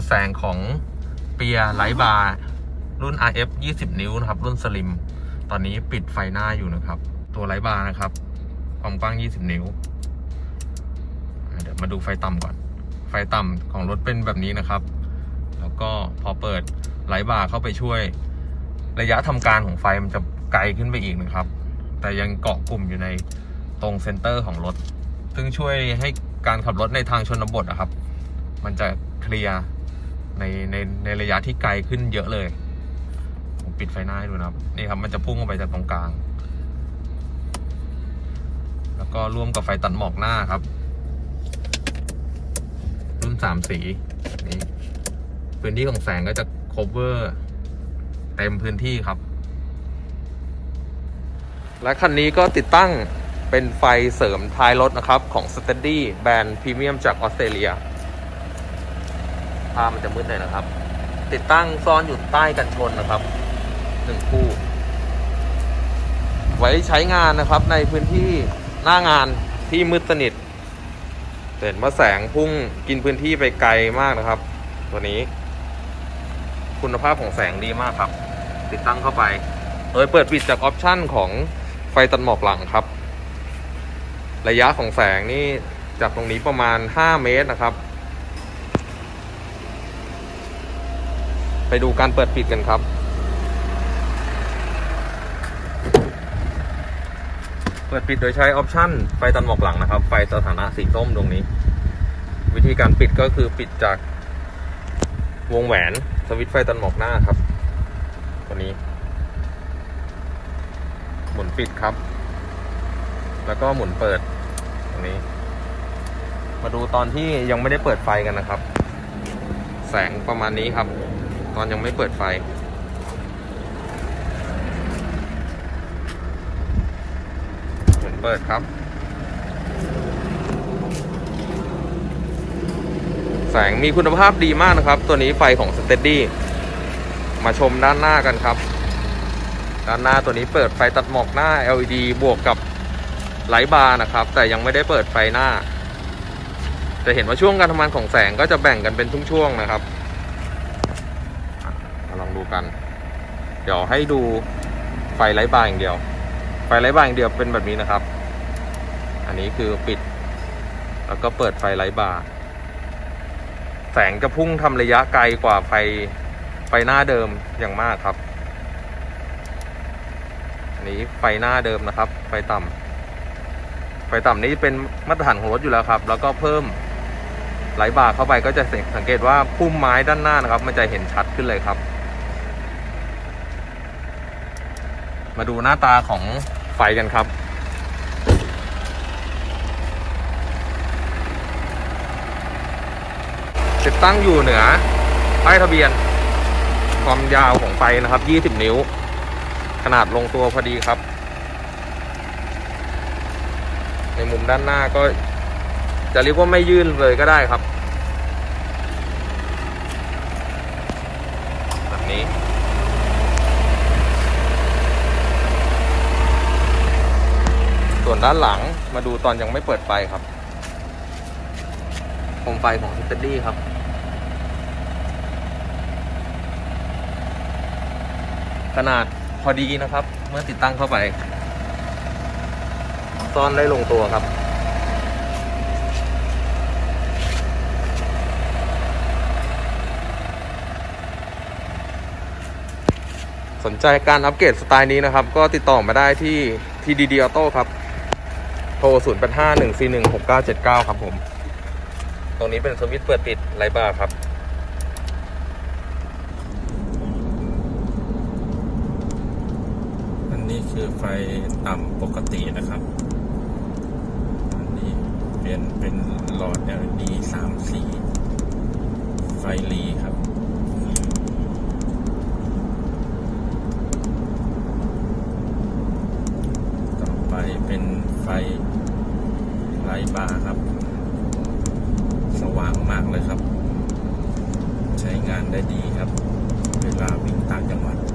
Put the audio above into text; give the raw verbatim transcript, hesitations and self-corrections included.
แสงของเปียไลท์บาร์รุ่น อาร์ เอฟ ยี่สิบ นิ้วนะครับรุ่นสลิมตอนนี้ปิดไฟหน้าอยู่นะครับตัวไลท์บาร์นะครับความกว้างยี่สิบนิ้วเดี๋ยวมาดูไฟต่ำก่อนไฟต่ำของรถเป็นแบบนี้นะครับแล้วก็พอเปิดไลท์บาร์เข้าไปช่วยระยะทำการของไฟมันจะไกลขึ้นไปอีกนะครับแต่ยังเกาะกลุ่มอยู่ในตรงเซนเตอร์ของรถซึ่งช่วยให้การขับรถในทางชนบทนะครับมันจะเคลียร์ในในในระยะที่ไกลขึ้นเยอะเลยผมปิดไฟหน้าให้ดูนะครับนี่ครับมันจะพุ่งออกไปจากตรงกลางแล้วก็ร่วมกับไฟตัดหมอกหน้าครับรุ่นสามสีนี่พื้นที่ของแสงก็จะ cover เต็มพื้นที่ครับและคันนี้ก็ติดตั้งเป็นไฟเสริมท้ายรถนะครับของ Steady แบรนด์พรีเมียมจากออสเตรเลียภาพมันจะมืดหน่อยนะครับติดตั้งซ่อนอยู่ใต้กันชนนะครับหนึ่งคู่ไว้ใช้งานนะครับในพื้นที่หน้างานที่มืดสนิทเห็นว่าแสงพุ่งกินพื้นที่ไปไกลมากนะครับตัวนี้คุณภาพของแสงดีมากครับติดตั้งเข้าไปโดยเปิดปิดจากออปชั่นของไฟตัดหมอกหลังครับระยะของแสงนี่จากตรงนี้ประมาณห้าเมตรนะครับไปดูการเปิดปิดกันครับเปิดปิดโดยใช้ออปชั่นไฟตัดหมอกหลังนะครับไฟสถานะสีส้มตรงนี้วิธีการปิดก็คือปิดจากวงแหวนสวิตช์ไฟตัดหมอกหน้าครับตัวนี้หมุนปิดครับแล้วก็หมุนเปิดตรงนี้มาดูตอนที่ยังไม่ได้เปิดไฟกันนะครับแสงประมาณนี้ครับตอนยังไม่เปิดไฟหมุนเปิดครับแสงมีคุณภาพดีมากนะครับตัวนี้ไฟของ Steady มาชมด้านหน้ากันครับด้านหน้าตัวนี้เปิดไฟตัดหมอกหน้า แอล อี ดี บวกกับไลท์บาร์นะครับแต่ยังไม่ได้เปิดไฟหน้าจะเห็นว่าช่วงการทำงานของแสงก็จะแบ่งกันเป็นช่วงๆนะครับมาลองดูกันเดี๋ยวให้ดูไฟไลท์บาร์อย่างเดียวไฟไลท์บาร์อย่างเดียวเป็นแบบนี้นะครับอันนี้คือปิดแล้วก็เปิดไฟไลท์บาร์แสงจะพุ่งทำระยะไกลกว่าไฟไฟหน้าเดิมอย่างมากครับอันนี้ไฟหน้าเดิมนะครับไฟต่ำไฟต่ำนี้เป็นมาตรฐานของรถอยู่แล้วครับแล้วก็เพิ่มไลท์บาร์เข้าไปก็จะสังเกตว่าพุ่มไม้ด้านหน้านะครับมันจะเห็นชัดขึ้นเลยครับมาดูหน้าตาของไฟกันครับติดตั้งอยู่เหนือป้ายทะเบียนความยาวของไฟนะครับยี่สิบนิ้วขนาดลงตัวพอดีครับในมุมด้านหน้าก็จะเรียกว่าไม่ยื่นเลยก็ได้ครับแบบนี้ส่วนด้านหลังมาดูตอนยังไม่เปิดไฟครับโคมไฟของ Steady ครับขนาดพอดีนะครับเมื่อติดตั้งเข้าไปซ่อนได้ลงตัวครับสนใจการอัปเกรดสไตล์นี้นะครับก็ติดต่อมาได้ที่ ที ดี ดี Auto ครับโทรศูนย์ แปด ห้า หนึ่ง สี่ หนึ่ง หก เก้า เจ็ด เก้าครับผมตรงนี้เป็นสวิตช์เปิดปิดไลท์บาร์ครับอันนี้คือไฟต่ำปกตินะครับอันนี้เปลี่ยนเป็นหลอด แอล อี ดี สามสีไฟลีครับต่อไปเป็นไฟไลท์บาร์ครับสว่างมากเลยครับใช้งานได้ดีครับเวลาวิ่งต่างจังหวัด